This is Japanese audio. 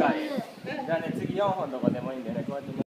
じゃあね、次4本どこでもいいんでね、こうやってね。